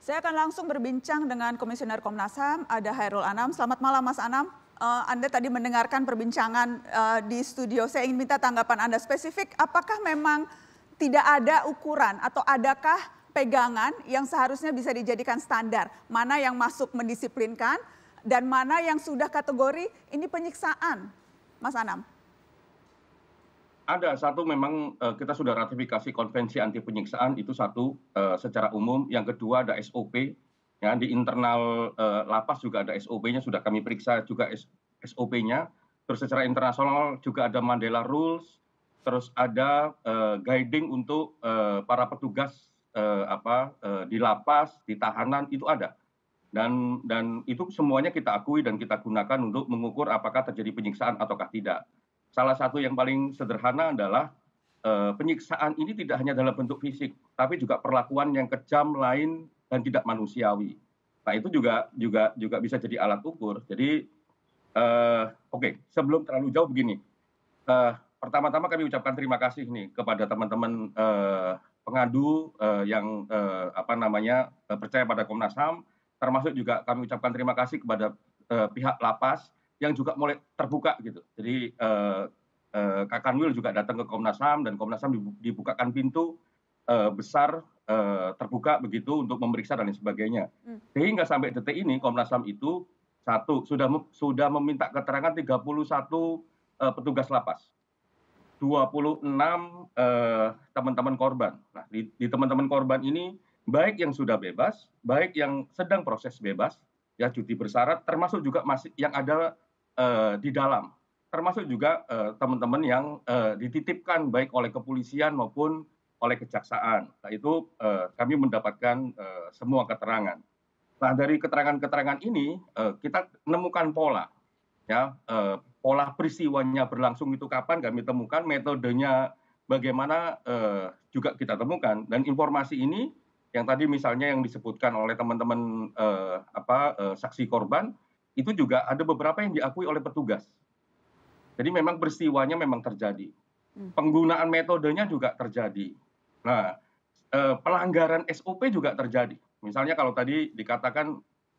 Saya akan langsung berbincang dengan Komisioner Komnas HAM, ada Hairul Anam. Selamat malam, Mas Anam. Anda tadi mendengarkan perbincangan di studio. Saya ingin minta tanggapan Anda spesifik. Apakah memang tidak ada ukuran atau adakah pegangan yang seharusnya bisa dijadikan standar? Mana yang masuk mendisiplinkan dan mana yang sudah kategori ini penyiksaan, Mas Anam? Ada satu memang kita sudah ratifikasi konvensi anti penyiksaan itu satu secara umum. Yang kedua ada SOP ya di internal lapas juga ada SOP-nya sudah kami periksa juga SOP-nya. Terus secara internasional juga ada Mandela Rules. Terus ada guiding untuk para petugas di lapas, di tahanan itu ada. Dan itu semuanya kita akui dan kita gunakan untuk mengukur apakah terjadi penyiksaan ataukah tidak. Salah satu yang paling sederhana adalah penyiksaan ini tidak hanya dalam bentuk fisik, tapi juga perlakuan yang kejam, lain, dan tidak manusiawi. Nah itu juga bisa jadi alat ukur. Jadi oke, sebelum terlalu jauh begini, pertama-tama kami ucapkan terima kasih nih kepada teman-teman pengadu yang percaya pada Komnas HAM, termasuk juga kami ucapkan terima kasih kepada pihak lapas yang juga mulai terbuka gitu. Jadi Kak Kanwil juga datang ke Komnas HAM dan Komnas HAM dibukakan pintu besar terbuka begitu untuk memeriksa dan lain sebagainya. Sehingga sampai detik ini Komnas HAM itu satu sudah meminta keterangan 31 petugas lapas. 26 teman-teman korban. Nah, di teman-teman korban ini baik yang sudah bebas, baik yang sedang proses bebas, ya cuti bersyarat, termasuk juga masih yang ada di dalam, termasuk juga teman-teman yang dititipkan baik oleh kepolisian maupun oleh kejaksaan. Nah itu kami mendapatkan semua keterangan. Nah dari keterangan-keterangan ini kita menemukan pola, ya pola peristiwanya berlangsung itu kapan kami temukan, metodenya bagaimana juga kita temukan, dan informasi ini yang tadi misalnya yang disebutkan oleh teman-teman saksi korban itu juga ada beberapa yang diakui oleh petugas. Jadi memang peristiwanya memang terjadi. Penggunaan metodenya juga terjadi. Nah, pelanggaran SOP juga terjadi. Misalnya kalau tadi dikatakan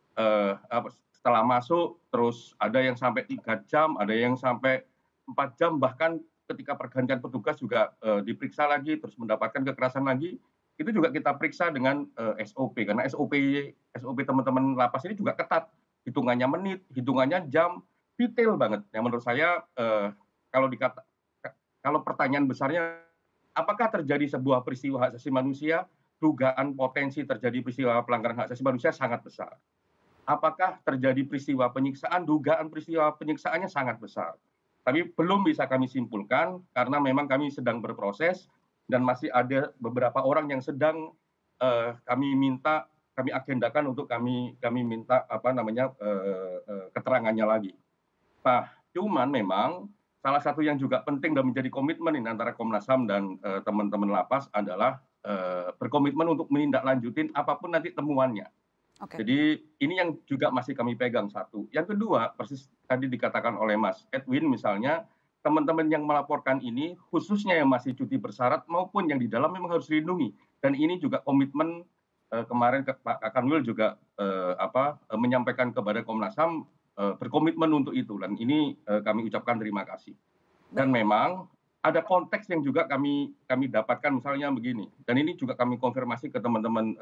setelah masuk terus ada yang sampai 3 jam, ada yang sampai 4 jam, bahkan ketika pergantian petugas juga diperiksa lagi terus mendapatkan kekerasan lagi, itu juga kita periksa dengan SOP karena SOP teman-teman lapas ini juga ketat. Hitungannya menit, hitungannya jam, detail banget. Yang menurut saya kalau pertanyaan besarnya apakah terjadi sebuah peristiwa hak asasi manusia, dugaan potensi terjadi peristiwa pelanggaran hak asasi manusia sangat besar. Apakah terjadi peristiwa penyiksaan, dugaan peristiwa penyiksaannya sangat besar. Tapi belum bisa kami simpulkan karena memang kami sedang berproses dan masih ada beberapa orang yang sedang kami agendakan untuk kami minta keterangannya lagi. Nah, cuman memang salah satu yang juga penting dan menjadi komitmen ini antara Komnas HAM dan teman-teman lapas adalah berkomitmen untuk menindaklanjutin apapun nanti temuannya. Okay. Jadi ini yang juga masih kami pegang satu. Yang kedua, persis tadi dikatakan oleh Mas Edwin misalnya, teman-teman yang melaporkan ini khususnya yang masih cuti bersyarat maupun yang di dalam memang harus dilindungi. Dan ini juga komitmen kemarin Pak Kanwil juga menyampaikan kepada Komnas HAM berkomitmen untuk itu, dan ini kami ucapkan terima kasih. Dan memang ada konteks yang juga kami dapatkan misalnya begini, dan ini juga kami konfirmasi ke teman-teman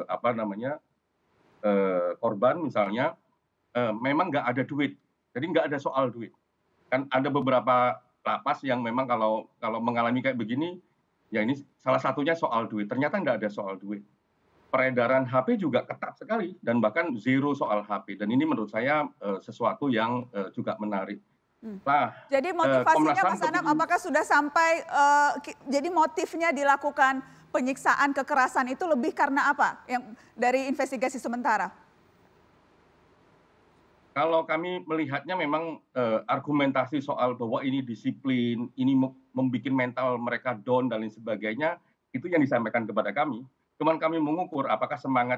korban misalnya, memang nggak ada duit, jadi nggak ada soal duit. Kan ada beberapa lapas yang memang kalau mengalami kayak begini, ya ini salah satunya soal duit. Ternyata nggak ada soal duit. Peredaran HP juga ketat sekali dan bahkan zero soal HP. Dan ini menurut saya sesuatu yang juga menarik. Nah, jadi motivasinya Mas Anam, apakah sudah sampai jadi motifnya dilakukan penyiksaan kekerasan itu lebih karena apa? Yang dari investigasi sementara? Kalau kami melihatnya memang argumentasi soal bahwa ini disiplin, ini membuat mental mereka down dan lain sebagainya, itu yang disampaikan kepada kami. Cuman kami mengukur apakah semangat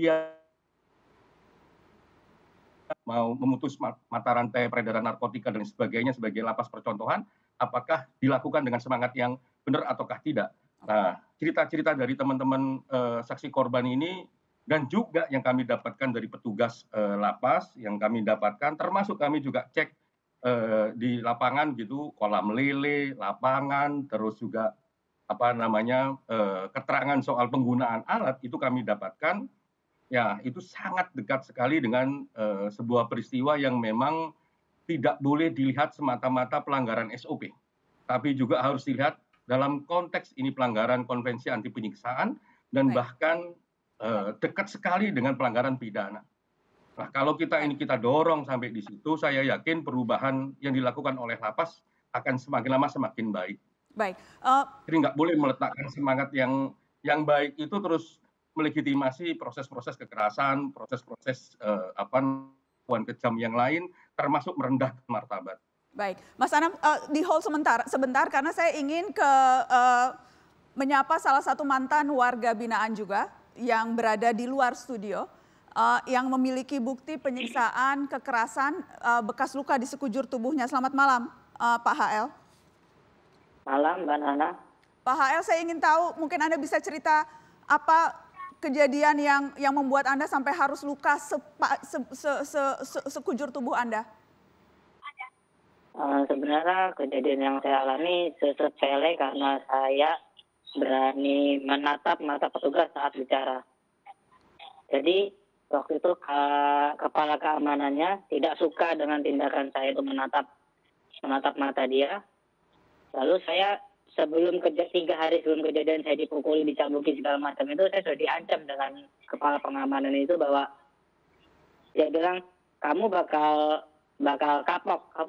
mau memutus mata rantai peredaran narkotika dan sebagainya sebagai lapas percontohan, apakah dilakukan dengan semangat yang benar ataukah tidak. Nah, cerita-cerita dari teman-teman saksi korban ini Dan juga yang kami dapatkan dari petugas lapas, yang kami dapatkan, termasuk kami juga cek di lapangan gitu, kolam lele, lapangan, terus juga apa namanya keterangan soal penggunaan alat itu kami dapatkan. Ya, itu sangat dekat sekali dengan sebuah peristiwa yang memang tidak boleh dilihat semata-mata pelanggaran SOP, tapi juga harus dilihat dalam konteks ini pelanggaran konvensi anti penyiksaan dan Baik, bahkan dekat sekali dengan pelanggaran pidana. Nah, kalau baik, kita dorong sampai di situ, saya yakin perubahan yang dilakukan oleh lapas akan semakin lama semakin baik. baik. Jadi nggak boleh meletakkan semangat yang baik itu terus melegitimasi proses-proses kekerasan, proses-proses perlakuan kejam yang lain, termasuk merendahkan martabat. Baik, Mas Anam, di hold sebentar karena saya ingin menyapa salah satu mantan warga binaan juga yang berada di luar studio, yang memiliki bukti penyiksaan, kekerasan, bekas luka di sekujur tubuhnya. Selamat malam, Pak HL. Malam, Mbak Nana. Pak HL, saya ingin tahu, mungkin Anda bisa cerita apa kejadian yang membuat Anda sampai harus luka sekujur tubuh Anda? Sebenarnya kejadian yang saya alami sepele karena saya berani menatap mata petugas saat bicara. Jadi waktu itu kepala keamanannya tidak suka dengan tindakan saya itu menatap mata dia. Lalu saya sebelum 3 hari sebelum kejadian saya dipukuli, dicambuki segala macam itu, saya sudah diancam dengan kepala pengamanan itu bahwa dia bilang kamu bakal kapok, kamu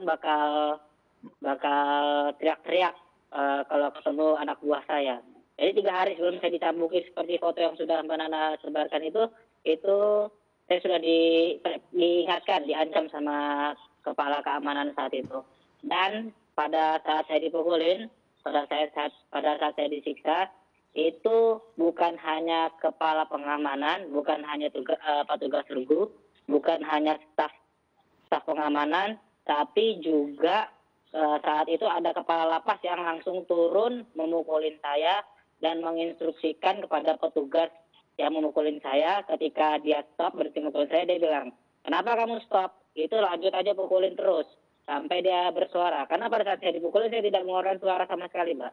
bakal teriak-teriak kalau ketemu anak buah saya. Jadi 3 hari sebelum saya dicambuki seperti foto yang sudah Mbak Nana sebarkan itu saya sudah diingatkan, diancam sama kepala keamanan saat itu. Dan pada saat saya dipukulin, pada saat saya disiksa, itu bukan hanya kepala pengamanan, bukan hanya petugas regu, bukan hanya staf pengamanan, tapi juga saat itu ada kepala lapas yang langsung turun memukulin saya dan menginstruksikan kepada petugas yang memukulin saya. Ketika dia stop berhenti memukulin saya, dia bilang, kenapa kamu stop? Itu lanjut aja pukulin terus sampai dia bersuara. Karena pada saat saya dipukulin saya tidak mengeluarkan suara sama sekali, Mbak.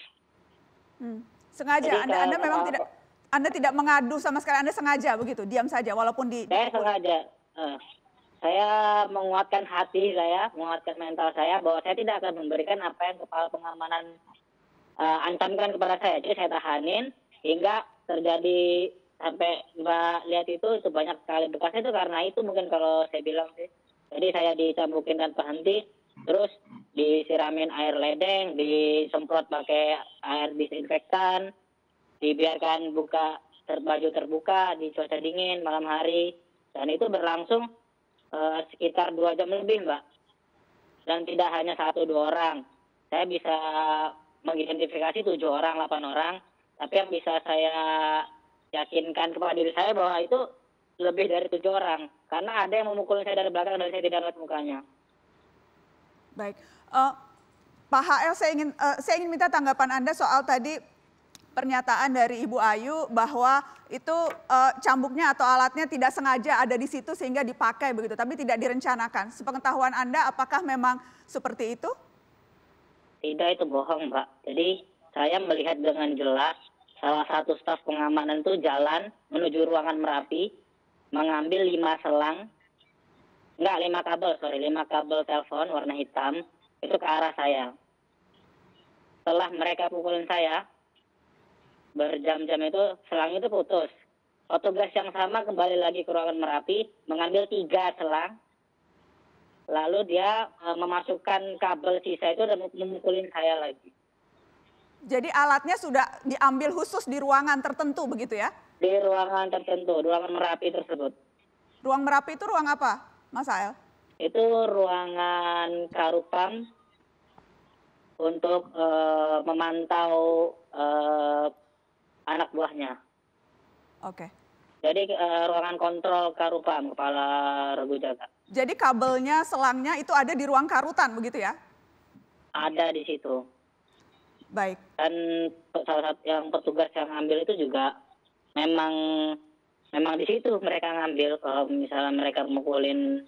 Sengaja. Jadi, Anda memang tidak mengadu sama sekali. Anda sengaja begitu, diam saja walaupun saya sengaja. Saya menguatkan hati saya, menguatkan mental saya bahwa saya tidak akan memberikan apa yang kepala pengamanan ancamkan kepada saya. Jadi saya tahanin hingga terjadi sampai Mbak lihat itu banyak sekali bekasnya itu karena itu mungkin kalau saya bilang sih. Jadi saya dicambukin tanpa henti, terus disiramin air ledeng, disemprot pakai air disinfektan, dibiarkan baju terbuka di cuaca dingin malam hari, dan itu berlangsung sekitar 2 jam lebih, Mbak. Dan tidak hanya 1-2 orang. Saya bisa mengidentifikasi 7 orang, 8 orang. Tapi yang bisa saya yakinkan kepada diri saya bahwa itu lebih dari 7 orang. Karena ada yang memukul saya dari belakang dan saya tidak lihat mukanya. Baik. Pak HL, saya ingin minta tanggapan Anda soal tadi pernyataan dari Ibu Ayu bahwa itu cambuknya atau alatnya tidak sengaja ada di situ sehingga dipakai begitu, tapi tidak direncanakan. Sepengetahuan Anda, apakah memang seperti itu? Tidak, itu bohong, Mbak. Jadi saya melihat dengan jelas salah satu staf pengamanan itu jalan menuju ruangan Merapi, mengambil 5 kabel telepon warna hitam itu ke arah saya. Setelah mereka pukulin saya, berjam-jam itu selang itu putus. Petugas yang sama kembali lagi ke ruangan Merapi, mengambil 3 selang. Lalu dia memasukkan kabel sisa itu dan memukulin saya lagi. Jadi alatnya sudah diambil khusus di ruangan tertentu begitu ya? Di ruangan tertentu, ruangan Merapi tersebut. Ruang Merapi itu ruang apa, Mas Ael? Itu ruangan Karupam untuk memantau anak buahnya. Oke. Jadi ruangan kontrol Karupam, kepala regu jaga. Jadi kabelnya, selangnya itu ada di ruang Karutan begitu ya? Ada di situ. Baik. Dan salah satu yang petugas yang ambil itu juga memang memang di situ mereka ngambil kalau misalnya mereka mukulin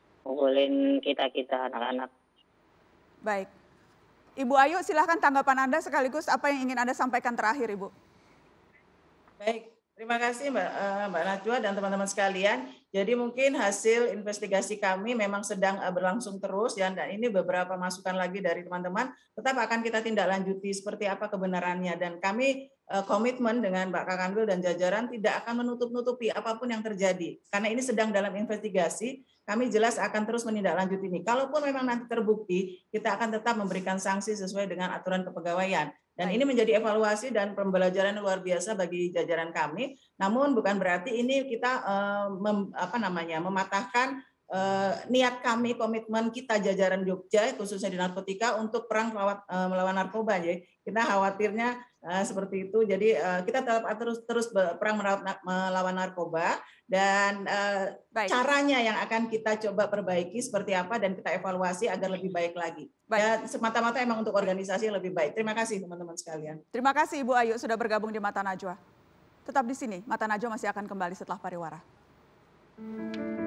kita anak-anak. Baik. Ibu Ayu, silahkan tanggapan Anda sekaligus apa yang ingin Anda sampaikan terakhir, Ibu. Baik, terima kasih Mbak Najwa dan teman-teman sekalian. Jadi mungkin hasil investigasi kami memang sedang berlangsung terus ya, dan ini beberapa masukan lagi dari teman-teman tetap akan kita tindak lanjuti seperti apa kebenarannya, dan kami komitmen dengan Mbak Kakanwil dan jajaran tidak akan menutup-nutupi apapun yang terjadi. Karena ini sedang dalam investigasi, kami jelas akan terus menindaklanjuti ini. Kalaupun memang nanti terbukti, kita akan tetap memberikan sanksi sesuai dengan aturan kepegawaian. Dan ini menjadi evaluasi dan pembelajaran luar biasa bagi jajaran kami. Namun bukan berarti ini kita mematahkan niat kami, komitmen kita jajaran Jogja, khususnya di narkotika, untuk perang melawan narkoba. Ya. Kita khawatirnya seperti itu. Jadi kita tetap terus perang melawan narkoba, dan caranya yang akan kita coba perbaiki seperti apa, dan kita evaluasi agar lebih baik lagi. Ya, semata-mata emang untuk organisasi yang lebih baik. Terima kasih teman-teman sekalian. Terima kasih Ibu Ayu sudah bergabung di Mata Najwa. Tetap di sini, Mata Najwa masih akan kembali setelah pariwara.